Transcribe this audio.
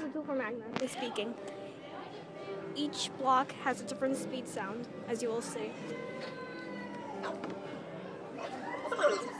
a tool for magnetically speaking. Each block has a different speed sound, as you will see.